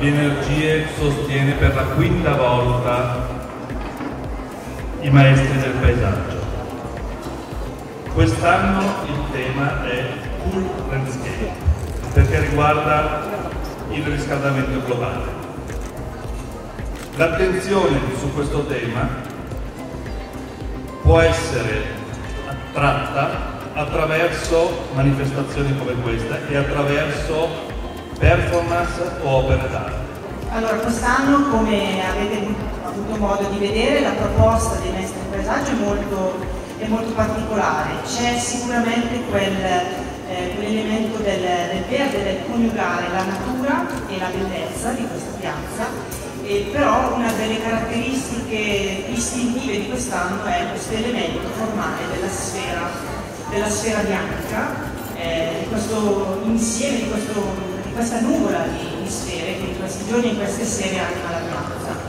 Energie sostiene per la quinta volta i maestri del paesaggio. Quest'anno il tema è Cool Landscape, perché riguarda il riscaldamento globale. L'attenzione su questo tema può essere attratta attraverso manifestazioni come questa e attraverso performance o opere d'arte. Allora, quest'anno, come avete avuto modo di vedere, la proposta dei maestri del paesaggio è molto particolare. C'è sicuramente quell'elemento del verde, del coniugare la natura e la bellezza di questa piazza, però una delle caratteristiche distintive di quest'anno è questo elemento formale della sfera bianca, di questo insieme, di questa nuvola di sfere che in questi giorni e in queste sere anima la piazza.